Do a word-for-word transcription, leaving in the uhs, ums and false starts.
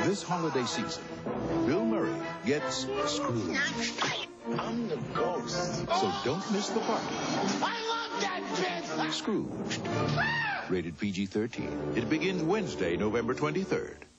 This holiday season, Bill Murray gets Scrooged. I'm the ghost. So don't miss the party. I love that bitch! Scrooged. Rated P G thirteen. It begins Wednesday, November twenty-third.